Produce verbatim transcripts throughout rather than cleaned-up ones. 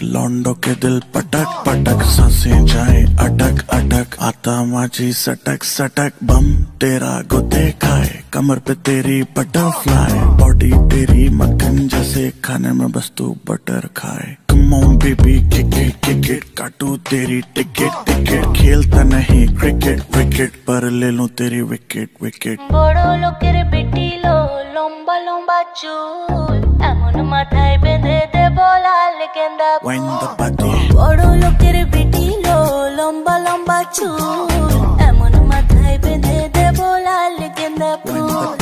लौंडों के दिल पटक पटक, सांसें जाए अटक अटक, आता माझी सटक सटक, बम तेरा गुते खाए, कमर पे तेरी बटरफ्लाई, बॉडी तेरी मक्खन जैसे, खाने में बस तू बटर खाए। Come on baby, kick it, kick it, काटू तेरी टिकट टिकट, खेलता नहीं क्रिकेट विकेट, पर ले लूं तेरी विकेट विकेट। बड़ो लोकेर बेटी लो लंबा लंबा चूल, एमन माथाय बेঁধে দেব লাল গেন্দা ফুল। বড় লোকের বেটি লো লম্বা লম্বা চুল, এমন মাথায় বেঁধে দেব লাল গেন্দা ফুল।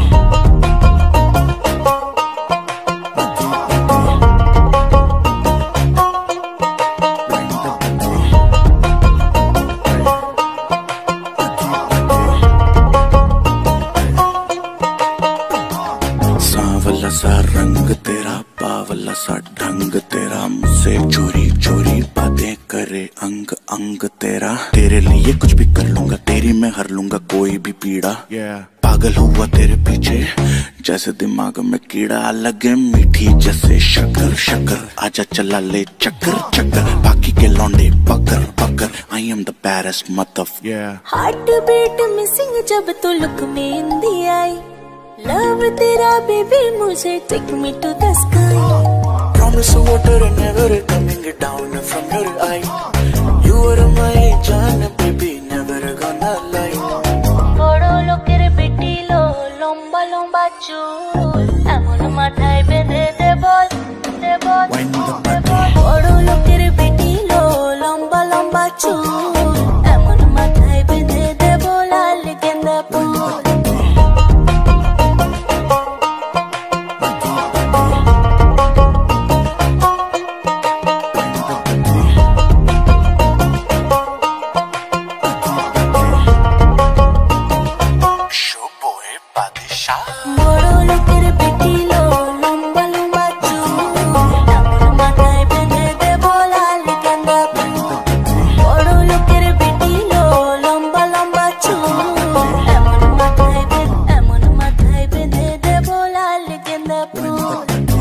सांवला सा रंग तेरा, बावला सा ढंग तेरा, मुझसे चोरी चोरी बातें करे अंग अंग तेरा, तेरे लिए कुछ भी कर लूंगा, तेरी मैं हर लूंगा कोई भी पीड़ा। yeah. पागल हुआ तेरे पीछे जैसे दिमाग में कीड़ा, लगे मीठी जैसे शक्कर शक्कर, आजा चला ले चक्कर चक्कर, बाकी के लौंडे पकड़ पकड़, I am the baddest mother. Heart beat missing जब तू लुक में इंदी आई, लव तेरा बेबी मुझे take me to the sky, promise water and never coming down from your eye, you are my jaan baby never gonna lie। বড় লোকের বেটি লো লম্বা লম্বা চুল, এমন মাথায় বেঁধে দেব দেব দেব। বড় লোকের বেটি লো লম্বা লম্বা চুল, এমন মাথায় বেঁধে দেব লাল গেন্দা ফুল। বড় লোকের বেটি লো লম্বা লম্বা চুল, এমন মাথায় বেঁধে দেব লাল গেন্দা ফুল। বড় লোকের বেটি লো লম্বা লম্বা চুল, এমন মাথায় এমন মাথায় বেঁধে দেব লাল গেন্দা ফুল।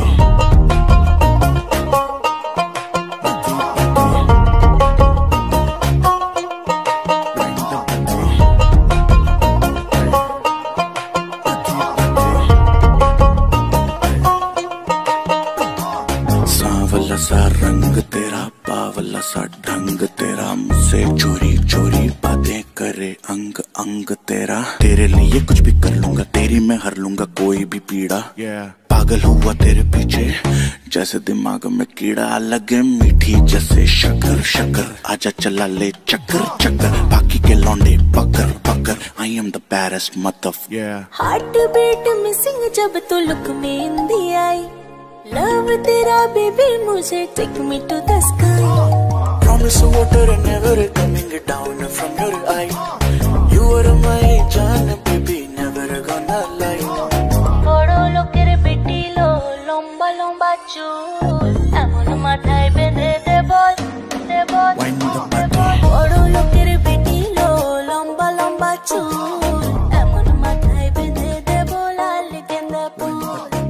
सांवला सा रंग तेरा, बावला सा ढंग तेरा, मुझसे चोरी चोरी बातें करे अंग अंग तेरा, तेरे लिए कुछ भी कर लूंगा, तेरी मैं हर लूंगा कोई भी पीड़ा। yeah. पागल हुआ तेरे पीछे जैसे दिमाग में कीड़ा, लगे मीठी जैसे शक्कर शक्कर, आजा चला ले चक्कर चक्कर, बाकी के लौंडे पकड़ पकड़, I am the baddest mother. Heart beat missing जब तू लुक में इंदी आई, लव तेरा बेबी मुझे take me to the sky, promise water and never coming down from your eye, you are my jaan baby never gonna lie। বড় লোকের বেটি লো লম্বা লম্বা চুল, এমন মাথায় বেঁধে দেব দেব দেব। বড় লোকের বেটি লো লম্বা লম্বা চুল, এমন মাথায় বেঁধে দেব লাল গেন্দা ফুল।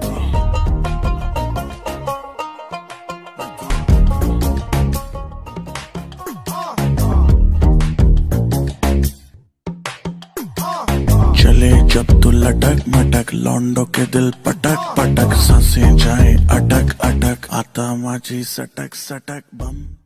चले जब तू लटक मटक, लौंडों के दिल पटक पटक, सांसें जाए अटक अटक, आता माझी सटक सटक, बम